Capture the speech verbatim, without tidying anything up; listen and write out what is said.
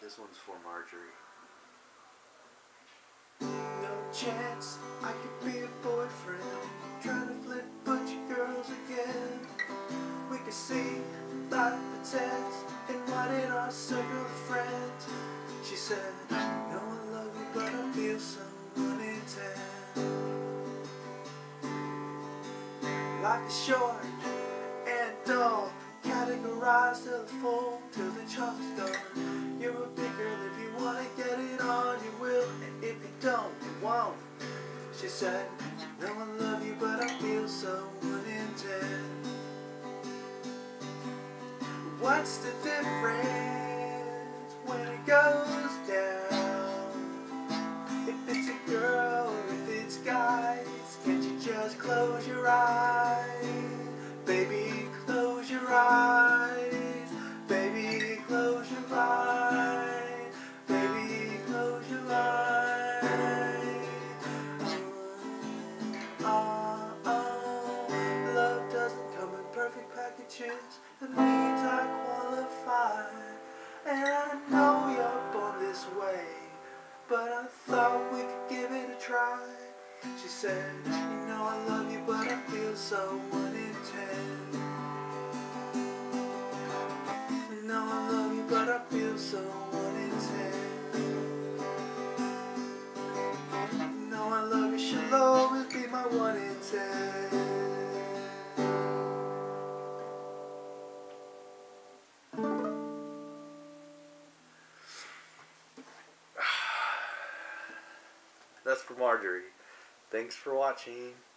This one's for Marjorie. No chance I could be a boyfriend, trying to flip a bunch of girls again. We could see life pretends and widen our circle of friends. She said, no, I love you, but I feel so one in ten. Life is short and dull, categorized to the full till the charm is done. You're a big girl, if you wanna get it on, you will, and if you don't, you won't. She said, you know I love you, but I feel so one in ten. What's the difference when it goes down? If it's a girl or if it's guys, can't you just close your eyes? Baby, close your eyes. Baby, close your eyes. Baby, close your eyes. Oh, oh, oh. Love doesn't come in perfect packages. It means I qualify. And I know you're born this way, but I thought we could give it a try. She said, you know I love you, but I feel so one in ten. You know I love you, but I feel so one in ten. You know I love you, she'll always be my one in ten. That's for Marjorie. Thanks for watching.